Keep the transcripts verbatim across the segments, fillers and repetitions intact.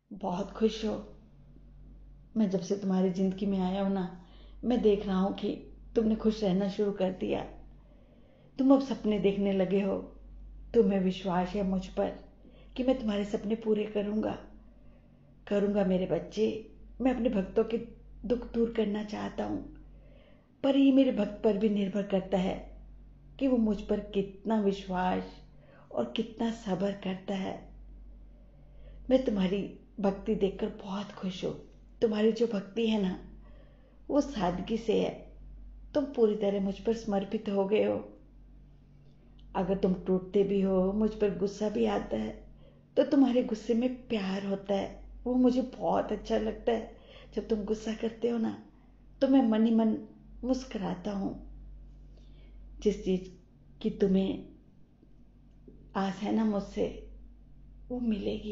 बहुत खुश हो। मैं जब से तुम्हारी जिंदगी में आया हूं ना, मैं देख रहा हूं कि तुमने खुश रहना शुरू कर दिया। तुम अब सपने देखने लगे हो। तुम्हें विश्वास है मुझ पर कि मैं तुम्हारे सपने पूरे करूंगा करूंगा मेरे बच्चे। मैं अपने भक्तों के दुख दूर करना चाहता हूं, पर ये मेरे भक्त पर भी निर्भर करता है कि वो मुझ पर कितना विश्वास और कितना सब्र करता है। मैं तुम्हारी भक्ति देखकर बहुत खुश हूँ। तुम्हारी जो भक्ति है ना, वो सादगी से है। तुम पूरी तरह मुझ पर समर्पित हो गए हो। अगर तुम टूटते भी हो, मुझ पर गुस्सा भी आता है, तो तुम्हारे गुस्से में प्यार होता है। वो मुझे बहुत अच्छा लगता है। जब तुम गुस्सा करते हो ना, तो मैं मन ही मन मुस्कुराता हूँ। जिस चीज की तुम्हें आस है ना मुझसे, वो मिलेगी।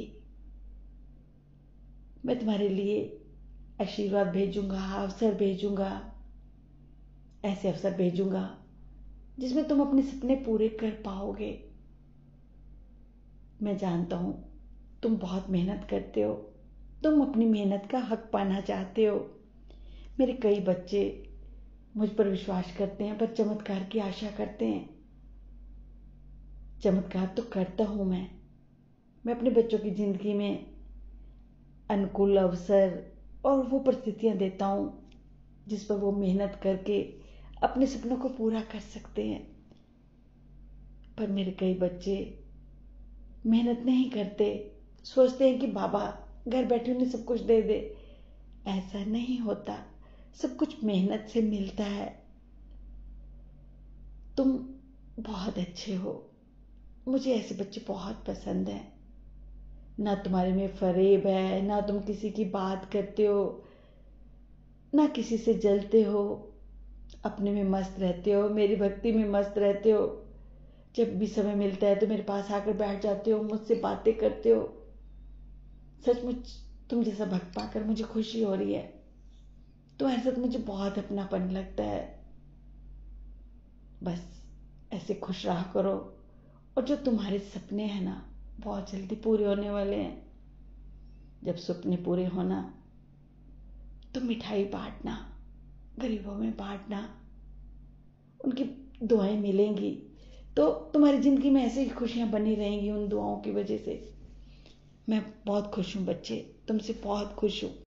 मैं तुम्हारे लिए आशीर्वाद भेजूंगा, अवसर भेजूंगा, ऐसे अवसर भेजूंगा जिसमें तुम अपने सपने पूरे कर पाओगे। मैं जानता हूं तुम बहुत मेहनत करते हो। तुम अपनी मेहनत का हक पाना चाहते हो। मेरे कई बच्चे मुझ पर विश्वास करते हैं, पर चमत्कार की आशा करते हैं। चमत्कार तो करता हूं मैं मैं अपने बच्चों की जिंदगी में अनुकूल अवसर और वो परिस्थितियां देता हूं जिस पर वो मेहनत करके अपने सपनों को पूरा कर सकते हैं। पर मेरे कई बच्चे मेहनत नहीं करते। सोचते हैं कि बाबा घर बैठे उन्हें सब कुछ दे दे। ऐसा नहीं होता। सब कुछ मेहनत से मिलता है। तुम बहुत अच्छे हो। मुझे ऐसे बच्चे बहुत पसंद हैं। ना तुम्हारे में फरेब है, ना तुम किसी की बात करते हो, ना किसी से जलते हो। अपने में मस्त रहते हो, मेरी भक्ति में मस्त रहते हो। जब भी समय मिलता है तो मेरे पास आकर बैठ जाते हो, मुझसे बातें करते हो। सचमुच तुम जैसा भक्त पाकर मुझे खुशी हो रही है। तुम्हारे साथ मुझे बहुत अपनापन लगता है। बस ऐसे खुश रहा करो। और जो तुम्हारे सपने हैं ना, बहुत जल्दी पूरे होने वाले हैं। जब सपने पूरे होना तो मिठाई बांटना, गरीबों में बांटना, उनकी दुआएं मिलेंगी तो तुम्हारी जिंदगी में ऐसे ही खुशियां बनी रहेंगी उन दुआओं की वजह से। मैं बहुत खुश हूं बच्चे, तुमसे बहुत खुश हूं।